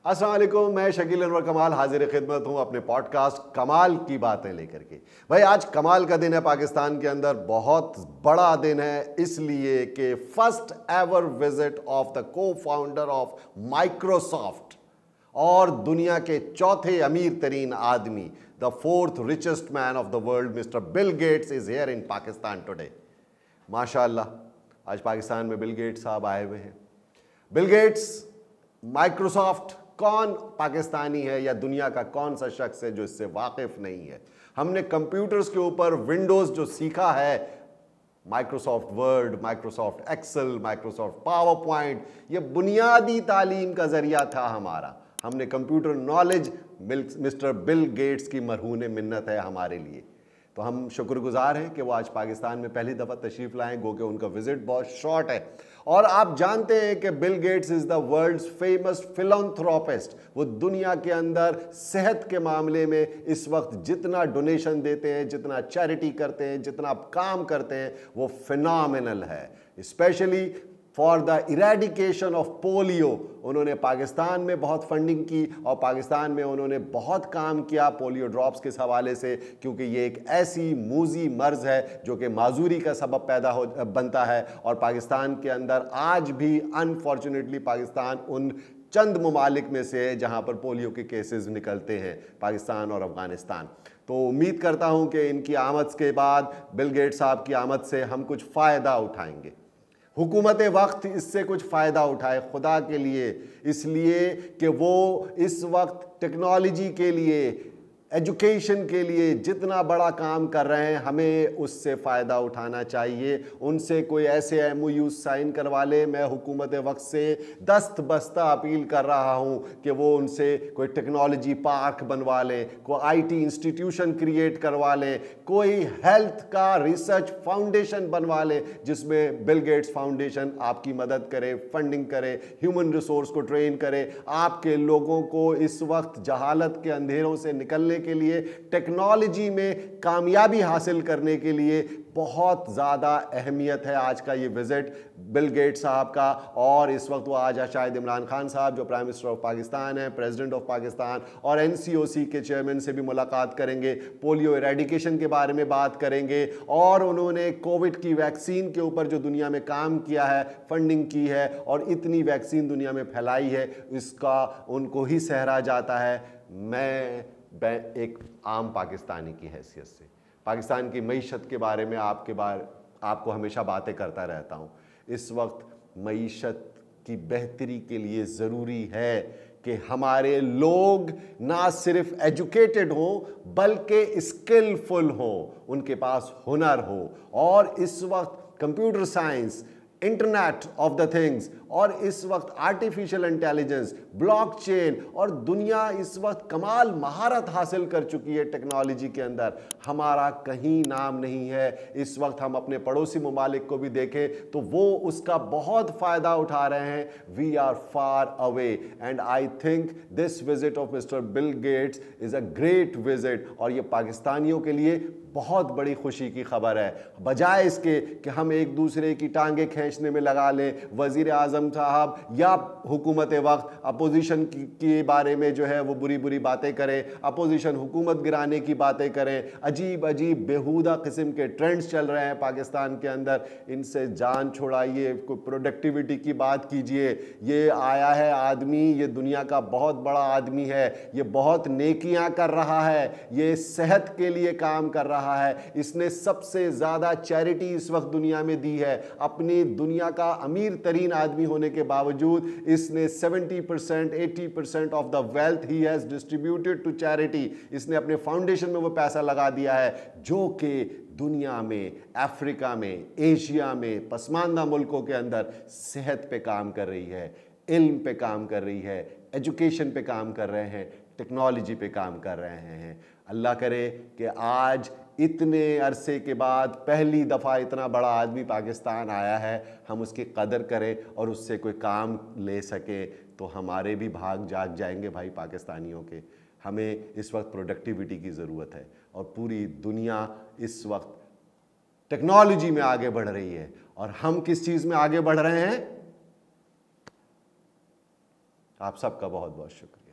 अस्सलाम वालेकुम, मैं शकील अनवर कमाल हाजिर खिदमत हूँ अपने पॉडकास्ट कमाल की बातें लेकर के। भाई आज कमाल का दिन है पाकिस्तान के अंदर, बहुत बड़ा दिन है इसलिए कि first ever visit of the co founder of Microsoft और दुनिया के चौथे अमीर तरीन आदमी, the fourth richest man of the world, mister Bill Gates is here in Pakistan today. माशाअल्लाह आज पाकिस्तान में बिल गेट्स साहब आए हुए हैं। बिल गेट्स, माइक्रोसॉफ्ट, कौन पाकिस्तानी है या दुनिया का कौन सा शख्स है जो इससे वाकिफ नहीं है। हमने कंप्यूटर्स के ऊपर विंडोज जो सीखा है, Microsoft Word, Microsoft Excel, Microsoft PowerPoint, ये बुनियादी तालीम का जरिया था हमारा। हमने computer knowledge mister Bill Gates की मरहून मिन्नत है हमारे लिए। तो हम शुक्रगुजार हैं कि वो आज पाकिस्तान में पहली दफ़ा तशरीफ़ लाएं, गो कि उनका विजिट बहुत शॉर्ट है। और आप जानते हैं कि Bill Gates is the world's famous philanthropist. वो दुनिया के अंदर सेहत के मामले में इस वक्त जितना डोनेशन देते हैं, जितना चैरिटी करते हैं, जितना काम करते हैं, वो फिनोमिनल है। Specially for the eradication of polio उन्होंने पाकिस्तान में बहुत फंडिंग की और पाकिस्तान में उन्होंने बहुत काम किया पोलियो ड्रॉप्स के हवाले से, क्योंकि ये एक ऐसी मूजी मर्ज है जो कि माजूरी का सबब बनता है। और पाकिस्तान के अंदर आज भी अनफॉर्चुनेटली पाकिस्तान उन चंद ममालिक में से है जहाँ पर पोलियो के केसेस निकलते हैं, पाकिस्तान और अफगानिस्तान। तो उम्मीद करता हूँ कि इनकी आमद के बाद, बिल गेट्स साहब की आमद से हम कुछ फ़ायदा उठाएंगे। हुकूमत वक्त इससे कुछ फ़ायदा उठाए खुदा के लिए, इसलिए कि वो इस वक्त टेक्नोलॉजी के लिए, एजुकेशन के लिए जितना बड़ा काम कर रहे हैं, हमें उससे फ़ायदा उठाना चाहिए। उनसे कोई ऐसे MOU साइन करवा ले। मैं हुकूमत वक्त से दस्त बस्ता अपील कर रहा हूँ कि वो उनसे कोई टेक्नोलॉजी पार्क बनवा लें, कोई IT इंस्टीट्यूशन क्रिएट करवा लें, कोई हेल्थ का रिसर्च फाउंडेशन बनवा लें जिसमें बिल गेट्स फाउंडेशन आपकी मदद करे, फंडिंग करे, ह्यूमन रिसोर्स को ट्रेन करे, आपके लोगों को इस वक्त जहालत के अंधेरों से निकलने के लिए, टेक्नोलॉजी में कामयाबी हासिल करने के लिए बहुत ज़्यादा अहमियत है आज का ये विजिट बिल गेट्स साहब का। और इस वक्त वो आज शायद इमरान खान साहब जो प्राइम मिनिस्टर ऑफ पाकिस्तान है, प्रेसिडेंट ऑफ पाकिस्तान और NCOC के चेयरमैन से भी मुलाकात करेंगे, पोलियो इरेडिकेशन के बारे में बात करेंगे। और उन्होंने कोविड की वैक्सीन के ऊपर जो दुनिया में काम किया है, फंडिंग की है और इतनी वैक्सीन दुनिया में फैलाई है, इसका उनको ही सहरा जाता है। मैं एक आम पाकिस्तानी की हैसियत से पाकिस्तान की मईशत के बारे में आपको हमेशा बातें करता रहता हूँ। इस वक्त मईशत की बेहतरी के लिए ज़रूरी है कि हमारे लोग ना सिर्फ एजुकेटेड हों बल्कि स्किलफुल हों, उनके पास हुनर हो। और इस वक्त computer science, internet of the things और इस वक्त आर्टिफिशियल इंटेलिजेंस, ब्लॉकचेन और दुनिया इस वक्त कमाल महारत हासिल कर चुकी है टेक्नोलॉजी के अंदर। हमारा कहीं नाम नहीं है। इस वक्त हम अपने पड़ोसी ममालिक को भी देखें तो वो उसका बहुत फ़ायदा उठा रहे हैं। We are far away and I think this visit of mister Bill Gates is a great visit और ये पाकिस्तानियों के लिए बहुत बड़ी खुशी की खबर है। बजाय इसके कि हम एक दूसरे की टांगें खींचने में लगा लें, वज़ीर आज़म साहब या हुकूमत वक्त अपोजिशन के बारे में जो है वो बुरी बुरी बातें करें, अपोजिशन हुकूमत गिराने की बातें करें, अजीब अजीब बेहुदा किस्म के ट्रेंड्स चल रहे हैं पाकिस्तान के अंदर, इनसे जान छोड़ाइए, कोई प्रोडक्टिविटी की बात कीजिए। ये आया है आदमी, ये दुनिया का बहुत बड़ा आदमी है, ये बहुत नेकियां कर रहा है, ये सेहत के लिए काम कर रहा है, इसने सबसे ज़्यादा चैरिटी इस वक्त दुनिया में दी है। अपनी दुनिया का अमीर तरीन आदमी होने के बावजूद इसने 70% 80% of the wealth he has distributed to charity. इसने अपने फाउंडेशन में वो पैसा लगा दिया है जो कि दुनिया में, अफ्रीका में, एशिया में, पसमानदा मुल्कों के अंदर सेहत पे काम कर रही है, इल्म पे काम कर रही है, एजुकेशन पे काम कर रहे हैं, टेक्नोलॉजी पे काम कर रहे हैं। अल्लाह करे कि आज इतने अरसे के बाद पहली दफ़ा इतना बड़ा आदमी पाकिस्तान आया है, हम उसकी कदर करें और उससे कोई काम ले सके तो हमारे भी भाग जाग जाएंगे भाई पाकिस्तानियों के। हमें इस वक्त प्रोडक्टिविटी की ज़रूरत है और पूरी दुनिया इस वक्त टेक्नोलॉजी में आगे बढ़ रही है और हम किस चीज़ में आगे बढ़ रहे हैं? आप सबका बहुत बहुत शुक्रिया।